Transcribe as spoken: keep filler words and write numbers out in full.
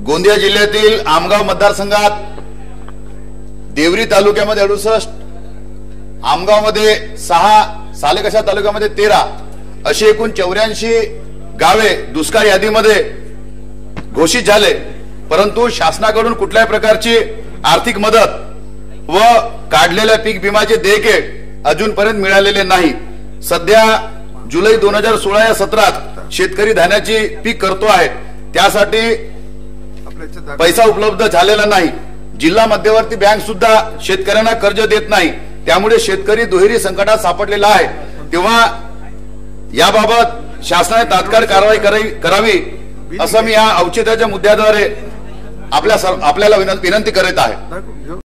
गोंदिया जिल्ह्यातील आमगाव मतदारसंघात देवरी तालुक्यामध्ये अडुसष्ट, आमगाव मध्ये सहा, सालेकसा तालुक्यामध्ये तेरा अशी एकूण चौऱ्याऐंशी गावे दुष्काळ यादीमध्ये घोषित झाले। परंतु शासनाकडून कुठल्याही प्रकारची आर्थिक मदत व काढलेल्या पीक विम्याचे देयके अजूनपर्यंत मिळालेले नाही। सध्या जुलै दोन हजार सोळा या सत्रात शेतकरी धान्याची पीक करतो आहे, त्यासाठी पैसा उपलब्ध झालेला नाही। जिल्हा मध्यवर्ती बँक सुद्धा शेतकऱ्यांना कर्ज देत नाही, त्यामुळे शेतकरी दुहेरी संकटात सापडलेला आहे। तेव्हा याबाबत शासनाने तात्काळ कारवाई करावी असं मी या औचित्याच्या मुद्द्याद्वारे आपल्या आपल्याला विनंती करीत आहे।